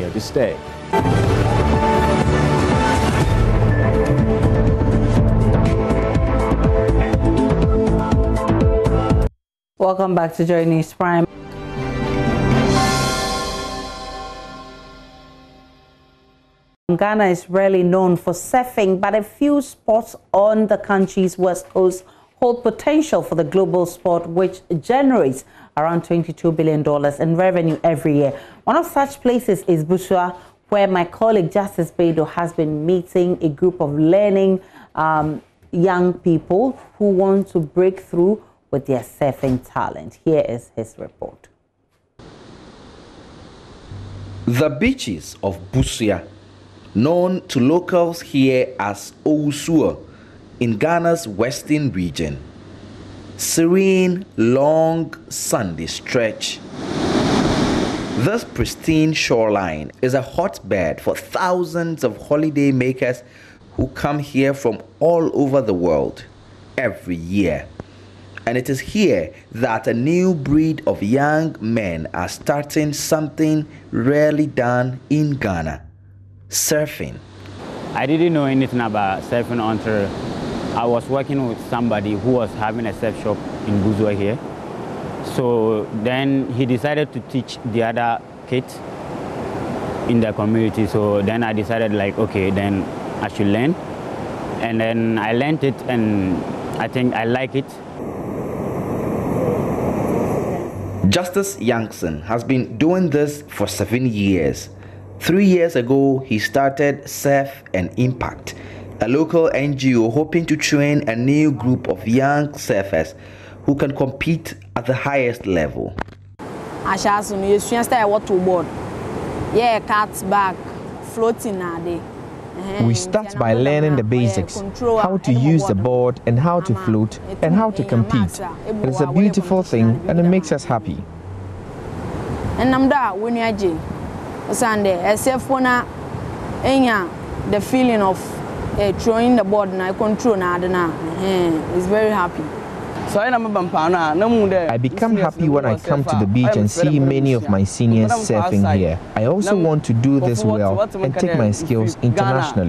to stay. Welcome back to Joy News Prime. Ghana is rarely known for surfing, but a few spots on the country's west coast hold potential for the global sport, which generates around $22 billion in revenue every year. One of such places is Busua, where my colleague Justice Beidou has been meeting a group of learning young people who want to break through with their surfing talent. Here is his report. The beaches of Busua, known to locals here as Owusuo, in Ghana's western region. Serene, long, sandy stretch. This pristine shoreline is a hotbed for thousands of holiday makers who come here from all over the world every year. And it is here that a new breed of young men are starting something rarely done in Ghana: surfing. I didn't know anything about surfing until I was working with somebody who was having a surf shop in Busua here. So then he decided to teach the other kids in the community. So then I decided, like, okay, then I should learn. And then I learned it, and I think I like it. Justice Youngson has been doing this for 7 years. 3 years ago, he started Surf and Impact, a local NGO hoping to train a new group of young surfers who can compete at the highest level. We start by learning the basics, how to use the board and how to float and how to compete. It's a beautiful thing and it makes us happy. The feeling of throwing the board and I control is very happy. I become happy when I come to the beach and see many of my seniors surfing here. I also want to do this well and take my skills internationally.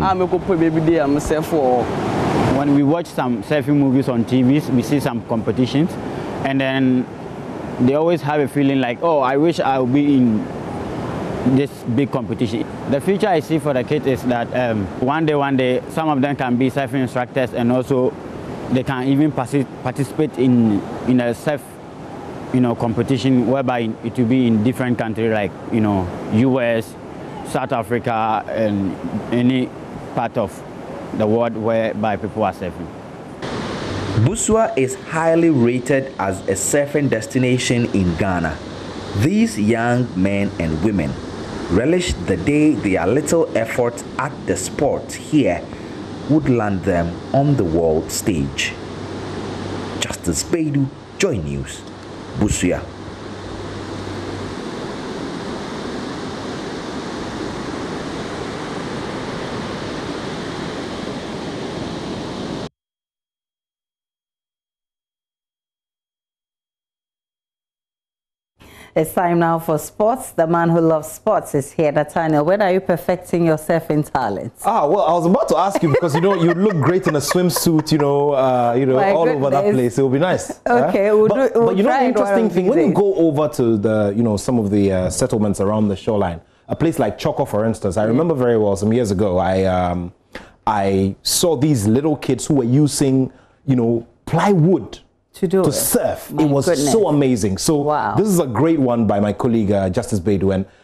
When we watch some surfing movies on TVs, we see some competitions, and then they always have a feeling like, oh, I wish I would be in this big competition. The future I see for the kids is that one day, some of them can be surfing instructors, and also they can even participate in a surf, competition whereby it will be in different countries like, US, South Africa, and any part of the world whereby people are surfing. Busua is highly rated as a surfing destination in Ghana. These young men and women relish the day their little effort at the sport here would land them on the world stage. Justice Beidou, Joy News, Busua. It's time now for sports. The man who loves sports is here, Nathaniel. When are you perfecting your surfing talents? Well, I was about to ask you because, you look great in a swimsuit, all over that place. It will be nice. Okay, we'll but you know the interesting thing, when you go over to the, some of the settlements around the shoreline, a place like Choco, for instance, I remember very well some years ago, I saw these little kids who were using, plywood to surf. It was so amazing. So this is a great one by my colleague Justice Beidou, and